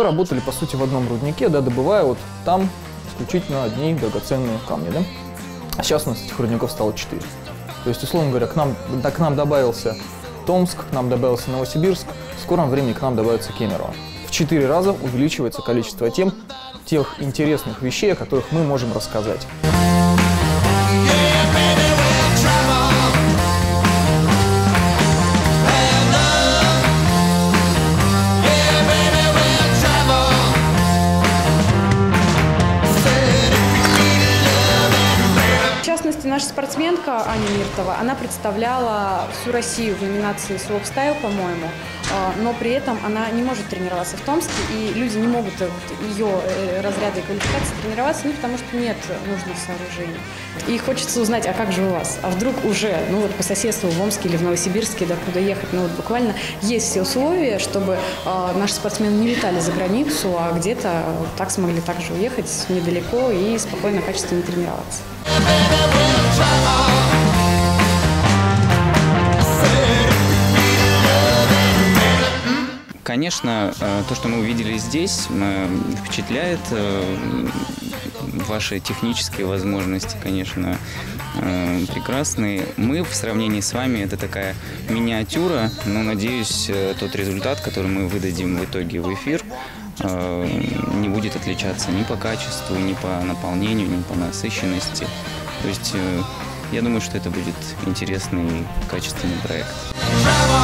мы работали, по сути, в одном руднике, да, добывая вот там исключительно одни драгоценные камни, да. А сейчас у нас этих рудников стало 4. То есть, условно говоря, к нам добавился Томск, к нам добавился Новосибирск, в скором времени к нам добавится Кемерово. В 4 раза увеличивается количество тех интересных вещей, о которых мы можем рассказать. Наша спортсменка Аня Миртова, она представляла всю Россию в номинации «Слоупстайл», по-моему, но при этом она не может тренироваться в Томске, и люди не могут ее разряды и квалификации тренироваться, потому что нет нужных сооружений. И хочется узнать, а как же у вас? А вдруг уже, по соседству в Омске или в Новосибирске, да, куда ехать, буквально есть все условия, чтобы наши спортсмены не летали за границу, а где-то так смогли также уехать недалеко и спокойно, качественно тренироваться. Конечно, то, что мы увидели здесь, впечатляет. Ваши технические возможности, конечно, прекрасные. Мы в сравнении с вами это такая миниатюра, но, надеюсь, тот результат, который мы выдадим в итоге в эфир, не будет отличаться ни по качеству, ни по наполнению, ни по насыщенности. То есть я думаю, что это будет интересный и качественный проект.